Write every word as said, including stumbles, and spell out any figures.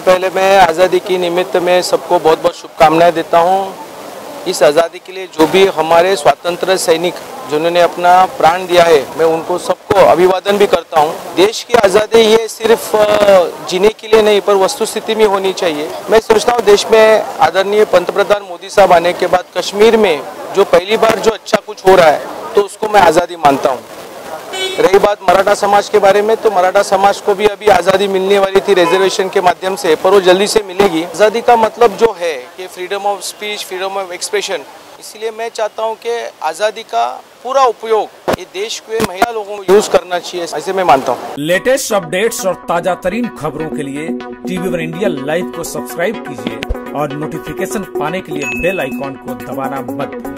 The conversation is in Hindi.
पहले मैं आज़ादी की निमित्त में सबको बहुत बहुत शुभकामनाएं देता हूं। इस आज़ादी के लिए जो भी हमारे स्वतंत्र सैनिक जिन्होंने अपना प्राण दिया है, मैं उनको सबको अभिवादन भी करता हूं। देश की आज़ादी ये सिर्फ जीने के लिए नहीं पर वस्तुस्थिति में होनी चाहिए। मैं सोचता हूं देश में आदरणीय पंतप्रधान मोदी साहब आने के बाद कश्मीर में जो पहली बार जो अच्छा कुछ हो रहा है तो उसको मैं आज़ादी मानता हूँ। रही बात मराठा समाज के बारे में, तो मराठा समाज को भी अभी आज़ादी मिलने वाली थी रिजर्वेशन के माध्यम से, पर वो जल्दी से मिलेगी। आज़ादी का मतलब जो है कि freedom of speech, freedom of expression, इसलिए मैं चाहता हूं कि आज़ादी का पूरा उपयोग ये देश के महिला लोगों को यूज करना चाहिए, ऐसे मैं मानता हूं। लेटेस्ट अपडेट्स और ताजा तरीन खबरों के लिए टीवी वन इंडिया लाइव को सब्सक्राइब कीजिए और नोटिफिकेशन पाने के लिए बेल आइकॉन को दबाना मत भूलिए।